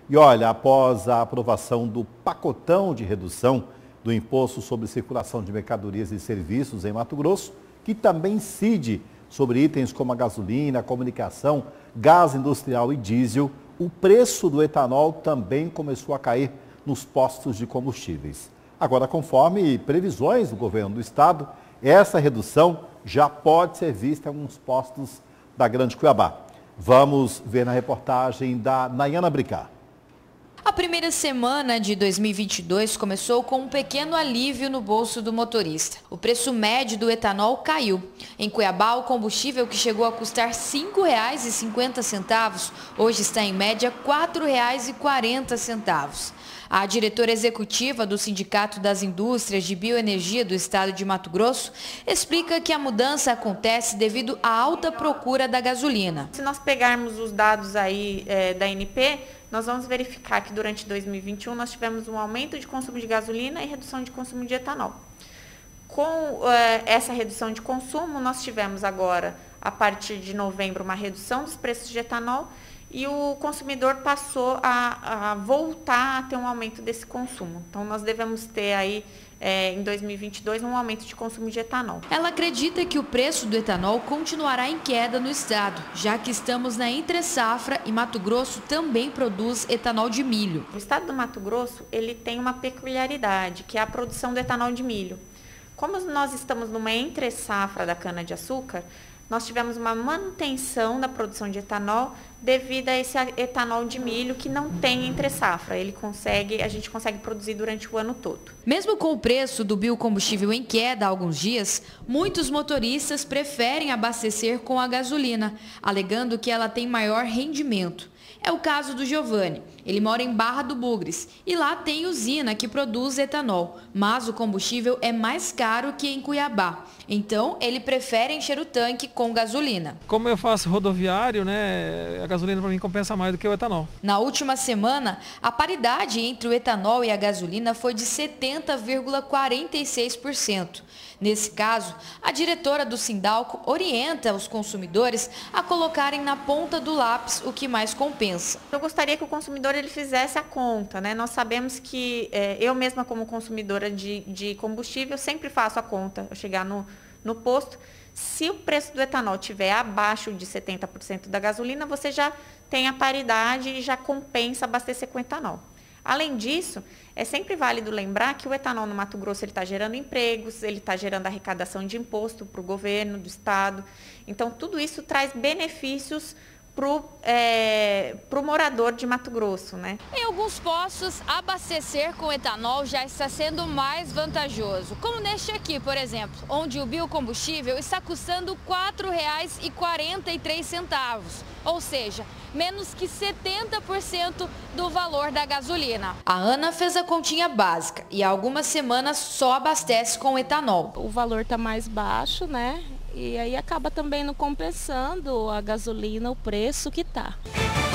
E olha, após a aprovação do pacotão de redução do imposto sobre circulação de mercadorias e serviços em Mato Grosso, que também incide sobre itens como a gasolina, a comunicação, gás industrial e diesel, o preço do etanol também começou a cair nos postos de combustíveis. Agora, conforme previsões do governo do estado, essa redução já pode ser vista em alguns postos da Grande Cuiabá. Vamos ver na reportagem da Nayana Bricá. A primeira semana de 2022 começou com um pequeno alívio no bolso do motorista. O preço médio do etanol caiu. Em Cuiabá, o combustível que chegou a custar R$ 5,50, hoje está em média R$ 4,40. A diretora executiva do Sindicato das Indústrias de Bioenergia do Estado de Mato Grosso explica que a mudança acontece devido à alta procura da gasolina. Se nós pegarmos os dados aí da ANP, nós vamos verificar que durante 2021 nós tivemos um aumento de consumo de gasolina e redução de consumo de etanol. Com essa redução de consumo, nós tivemos agora, a partir de novembro, uma redução dos preços de etanol e o consumidor passou a voltar a ter um aumento desse consumo. Então, nós devemos ter aí, em 2022, um aumento de consumo de etanol. Ela acredita que o preço do etanol continuará em queda no estado, já que estamos na entre-safra e Mato Grosso também produz etanol de milho. O estado do Mato Grosso, ele tem uma peculiaridade, que é a produção do etanol de milho. Como nós estamos numa entre-safra da cana-de-açúcar, nós tivemos uma manutenção da produção de etanol devido a esse etanol de milho que não tem entre-safra. A gente consegue produzir durante o ano todo. Mesmo com o preço do biocombustível em queda há alguns dias, muitos motoristas preferem abastecer com a gasolina, alegando que ela tem maior rendimento. É o caso do Giovanni. Ele mora em Barra do Bugres e lá tem usina que produz etanol, mas o combustível é mais caro que em Cuiabá. Então, ele prefere encher o tanque com gasolina. Como eu faço rodoviário, né, a gasolina para mim compensa mais do que o etanol. Na última semana, a paridade entre o etanol e a gasolina foi de 70,46%. Nesse caso, a diretora do Sindalco orienta os consumidores a colocarem na ponta do lápis o que mais compensa. Eu gostaria que o consumidor ele fizesse a conta, né? Nós sabemos que eu mesma como consumidora de combustível sempre faço a conta. Eu chegar no posto, se o preço do etanol estiver abaixo de 70% da gasolina, você já tem a paridade e já compensa abastecer com etanol. Além disso, é sempre válido lembrar que o etanol no Mato Grosso está gerando empregos, ele está gerando arrecadação de imposto para o governo do estado. Então, tudo isso traz benefícios para o morador de Mato Grosso, né? Em alguns postos, abastecer com etanol já está sendo mais vantajoso, como neste aqui, por exemplo, onde o biocombustível está custando R$ 4,43, ou seja, menos que 70% do valor da gasolina. A Ana fez a continha básica e há algumas semanas só abastece com etanol. O valor está mais baixo, né? E aí acaba também não compensando a gasolina, o preço que está.